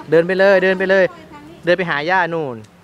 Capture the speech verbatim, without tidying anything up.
เดินไปเลยเดินไปเลย เดินไปหาย่านู่น